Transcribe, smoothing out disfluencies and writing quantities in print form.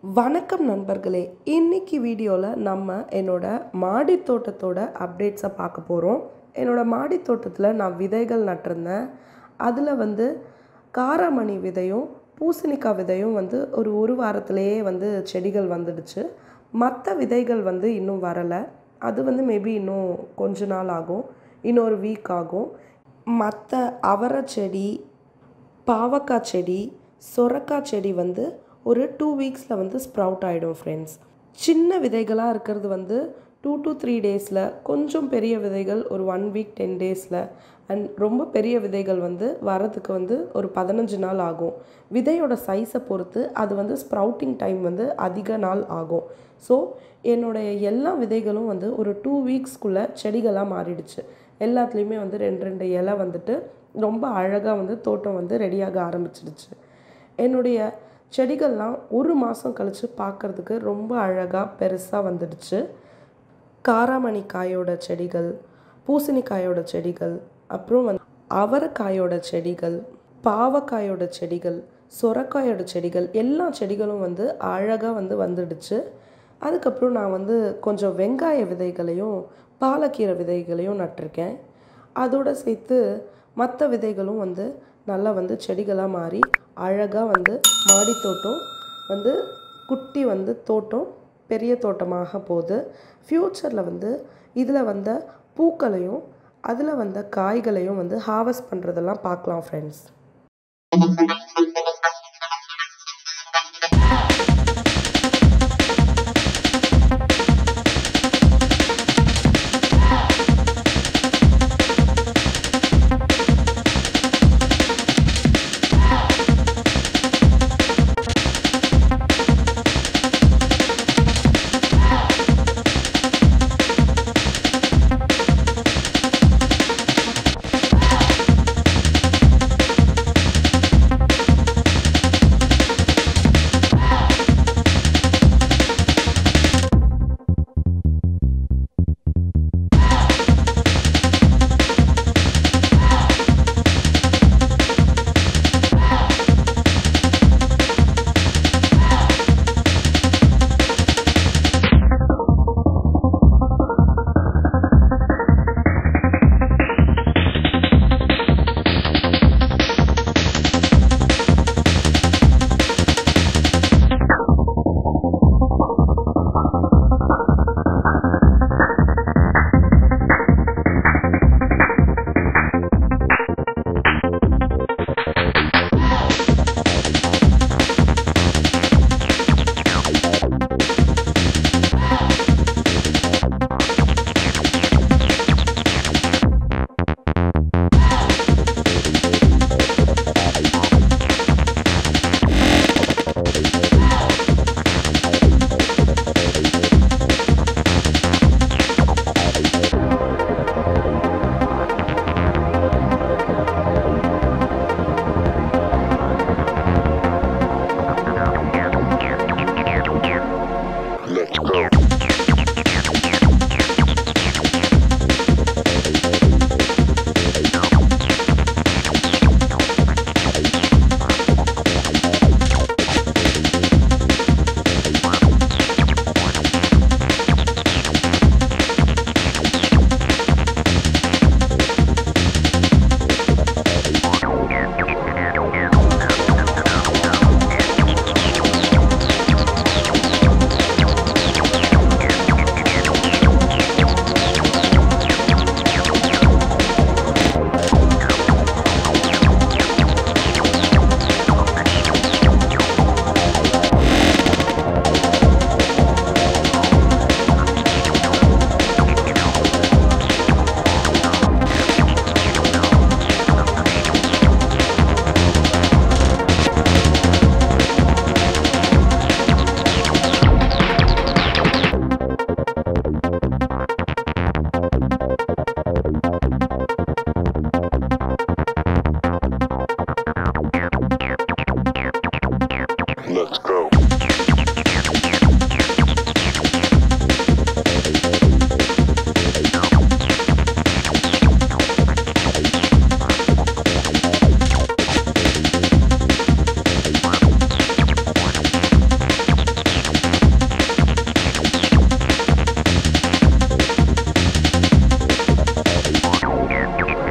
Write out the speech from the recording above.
வணக்கம் நண்பர்களே, இன்னைக்கு வீடியோவில் நம்ம என்னோட மாடி தோட்டத்தோட அப்டேட்ஸை பார்க்க போகிறோம். என்னோட மாடி தோட்டத்தில் நான் விதைகள் நட்டிருந்தேன். அதில் காராமணி விதையும் பூசணிக்காய் விதையும் ஒரு வாரத்திலேயே செடிகள் வந்துடுச்சு. மற்ற விதைகள் இன்னும் வரலை. அது மேபி இன்னும் கொஞ்ச நாள் ஆகும், இன்னொரு வீக் ஆகும். மற்ற அவரை செடி, பாவக்காய் செடி, சொரக்காய் செடி ஒரு 2 வீக்ஸில் ஸ்ப்ரவுட் ஆகிடும் ஃப்ரெண்ட்ஸ். சின்ன விதைகளாக இருக்கிறது 2 to 3 டேஸில், கொஞ்சம் பெரிய விதைகள் ஒரு 1 வீக் 10 டேஸில், அண்ட் ரொம்ப பெரிய விதைகள் வரதுக்கு ஒரு 15 நாள் ஆகும். விதையோட சைஸை பொறுத்து அது ஸ்ப்ரவுட்டிங் டைம் அதிக நாள் ஆகும். ஸோ என்னுடைய எல்லா விதைகளும் ஒரு 2 வீக்ஸ்க்குள்ளே செடிகளாக மாறிடுச்சு. எல்லாத்துலேயுமே 2 இலை ரொம்ப அழகாக தோட்டம் ரெடியாக ஆரம்பிச்சிடுச்சு. என்னுடைய செடிகள்லாம் ஒரு மாதம் கழித்து பார்க்குறதுக்கு ரொம்ப அழகாக பெருசாக வந்துடுச்சு. காராமணி காயோட செடிகள், பூசணிக்காயோட செடிகள், அப்புறம் அவரைக்காயோட செடிகள், பாவக்காயோட செடிகள், சொரக்காயோட செடிகள், எல்லா செடிகளும் அழகாக வந்துடுச்சு. அதுக்கப்புறம் நான் கொஞ்சம் வெங்காய விதைகளையும் பாலக்கீரை விதைகளையும் நட்டிருக்கேன். அதோடு சேர்த்து மற்ற விதைகளும் நல்லா செடிகளாக மாறி அழகாக மாடி தோட்டம் குட்டி தோட்டம் பெரிய தோட்டமாக போகுது. ஃப்யூச்சரில் இதில் பூக்களையும் அதில் காய்களையும் ஹார்வெஸ்ட் பண்ணுறதெல்லாம் பார்க்கலாம் ஃப்ரெண்ட்ஸ்.